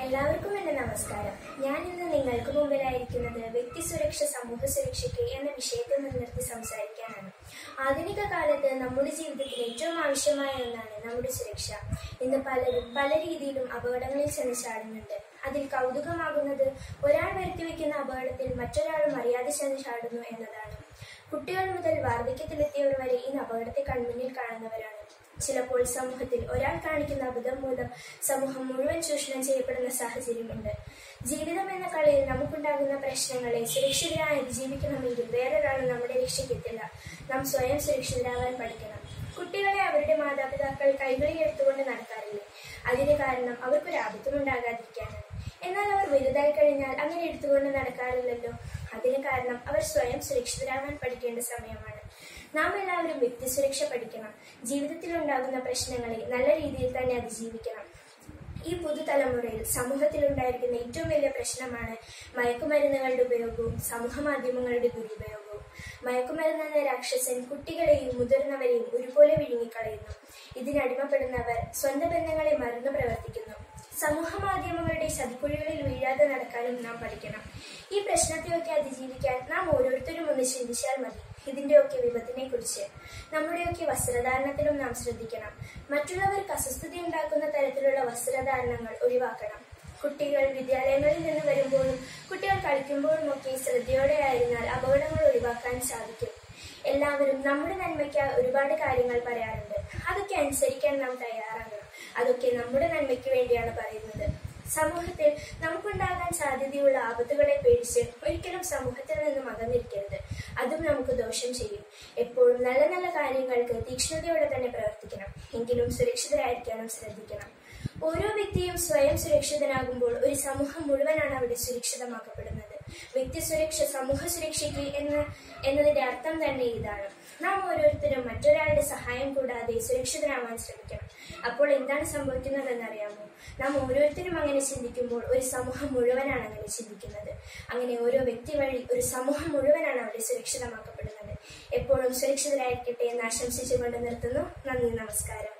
എല്ലാവർക്കും എൻ്റെ നമസ്കാരം. ഞാൻ ഇന്ന് നിങ്ങൾക്ക് മുമ്പിലായിരിക്കുന്നത് വ്യക്തി സുരക്ഷ സമൂഹ സുരക്ഷയ്ക്ക് എന്ന വിഷയത്തെ മുൻനിർത്തി സംസാരിക്കാനാണ്. ആധുനിക കാലത്ത് നമ്മുടെ ജീവിതത്തിൽ ഏറ്റവും ആവശ്യമായ ഒന്നാണ് നമ്മുടെ സുരക്ഷ. ഇന്ന് പലരും പല രീതിയിലും അപകടങ്ങളിൽ ചെന്ന് ചാടുന്നുണ്ട്. അതിൽ കൗതുകമാകുന്നത് ഒരാൾ വരുത്തിവെക്കുന്ന അപകടത്തിൽ മറ്റൊരാളും അറിയാതെ ചെന്ന് ചാടുന്നു എന്നതാണ്. കുട്ടികൾ മുതൽ വാർദ്ധക്യത്തിലെത്തിയവർ വരെ ഈ അപകടത്തെ കൺമുന്നിൽ കാണുന്നവരാണ്. ചിലപ്പോൾ സമൂഹത്തിൽ ഒരാൾ കാണിക്കുന്ന അബദ്ധം മൂലം സമൂഹം മുഴുവൻ ചൂഷണം ചെയ്യപ്പെടുന്ന സാഹചര്യമുണ്ട്. ജീവിതം എന്ന കളിയിൽ നമുക്കുണ്ടാകുന്ന പ്രശ്നങ്ങളെ സുരക്ഷിതരായി അതിജീവിക്കണമെങ്കിൽ വേറൊരാൾ നമ്മുടെ രക്ഷയ്ക്കെത്തില്ല. നാം സ്വയം സുരക്ഷിതരാകാൻ പഠിക്കണം. കുട്ടികളെ അവരുടെ മാതാപിതാക്കൾ കൈകളിൽ എടുത്തുകൊണ്ട് നടക്കാറില്ലേ? അതിന് കാരണം അവർക്കൊരു ആപത്തുമുണ്ടാകാതിരിക്കാനാണ്. എന്നാൽ അവർ വലുതായി കഴിഞ്ഞാൽ അങ്ങനെ എടുത്തുകൊണ്ട് നടക്കാറില്ലല്ലോ. അതിന് കാരണം അവർ സ്വയം സുരക്ഷിതരാകാൻ പഠിക്കേണ്ട സമയമാണ്. നാം എല്ലാവരും വ്യക്തി സുരക്ഷ പഠിക്കണം. ജീവിതത്തിൽ ഉണ്ടാകുന്ന പ്രശ്നങ്ങളെ നല്ല രീതിയിൽ തന്നെ അതിജീവിക്കണം. ഈ പുതുതലമുറയിൽ സമൂഹത്തിൽ ഉണ്ടായിരിക്കുന്ന ഏറ്റവും വലിയ പ്രശ്നമാണ് മയക്കുമരുന്നുകളുടെ ഉപയോഗവും സമൂഹ മാധ്യമങ്ങളുടെ ദുരുപയോഗവും. മയക്കുമരുന്നെന്ന രാക്ഷസൻ കുട്ടികളെയും മുതിർന്നവരെയും ഒരുപോലെ വിഴുങ്ങിക്കളയുന്നു. ഇതിനടിമപ്പെടുന്നവർ സ്വന്തം ബന്ധങ്ങളെ മറന്നു പ്രവർത്തിക്കുന്നു. സമൂഹ മാധ്യമങ്ങളുടെ ചതിക്കുഴികളിൽ വീഴാതെ നടക്കാനും നാം പഠിക്കണം. ഈ പ്രശ്നത്തെയൊക്കെ അതിജീവിക്കാൻ നാം ഓരോരുത്തരും ഒന്ന് ചിന്തിച്ചാൽ മതി. ഇതിന്റെയൊക്കെ വിപത്തിനെ കുറിച്ച്. നമ്മുടെയൊക്കെ വസ്ത്രധാരണത്തിലും നാം ശ്രദ്ധിക്കണം. മറ്റുള്ളവർക്ക് അസ്വസ്ഥത ഉണ്ടാക്കുന്ന തരത്തിലുള്ള വസ്ത്രധാരണങ്ങൾ ഒഴിവാക്കണം. കുട്ടികൾ വിദ്യാലയങ്ങളിൽ നിന്ന് വരുമ്പോഴും കുട്ടികൾ കളിക്കുമ്പോഴും ഒക്കെ ശ്രദ്ധയോടെ ആയിരുന്നാൽ അപകടങ്ങൾ ഒഴിവാക്കാൻ സാധിക്കും. എല്ലാവരും നമ്മുടെ നന്മയ്ക്ക് ഒരുപാട് കാര്യങ്ങൾ പറയാറുണ്ട്. അതൊക്കെ അനുസരിക്കാൻ നാം തയ്യാറാകണം. അതൊക്കെ നമ്മുടെ നന്മയ്ക്ക് വേണ്ടിയാണ് പറയുന്നത്. സമൂഹത്തിൽ നമുക്കുണ്ടാകാൻ സാധ്യതയുള്ള ആപത്തുകളെ പേടിച്ച് ഒരിക്കലും സമൂഹത്തിൽ നിന്നും അകന്നിരിക്കരുത്. അതും നമുക്ക് ദോഷം ചെയ്യും. എപ്പോഴും നല്ല നല്ല കാര്യങ്ങൾക്ക് തീക്ഷ്ണതയോടെ തന്നെ പ്രവർത്തിക്കണം. എങ്കിലും സുരക്ഷിതരായിരിക്കാനും ശ്രദ്ധിക്കണം. ഓരോ വ്യക്തിയും സ്വയം സുരക്ഷിതനാകുമ്പോൾ ഒരു സമൂഹം മുഴുവനാണ് അവിടെ സുരക്ഷിതമാക്കപ്പെടുന്നത്. വ്യക്തി സുരക്ഷ സമൂഹ സുരക്ഷയ്ക്ക് എന്നതിന്റെ അർത്ഥം തന്നെ ഇതാണ്. നാം ഓരോരുത്തരും മറ്റൊരാളുടെ സഹായം കൂടാതെ സുരക്ഷിതരാവാൻ ശ്രമിക്കണം. അപ്പോൾ എന്താണ് സംഭവിക്കുന്നതെന്നറിയാമോ? നാം ഓരോരുത്തരും അങ്ങനെ ചിന്തിക്കുമ്പോൾ ഒരു സമൂഹം മുഴുവനാണ് അങ്ങനെ ചിന്തിക്കുന്നത്. അങ്ങനെ ഓരോ വ്യക്തി വഴി ഒരു സമൂഹം മുഴുവനാണ് അവിടെ സുരക്ഷിതമാക്കപ്പെടുന്നത്. എപ്പോഴും സുരക്ഷിതരായിരിക്കട്ടെ എന്ന് ആശംസിച്ചുകൊണ്ട് നിർത്തുന്നു. നന്ദി, നമസ്കാരം.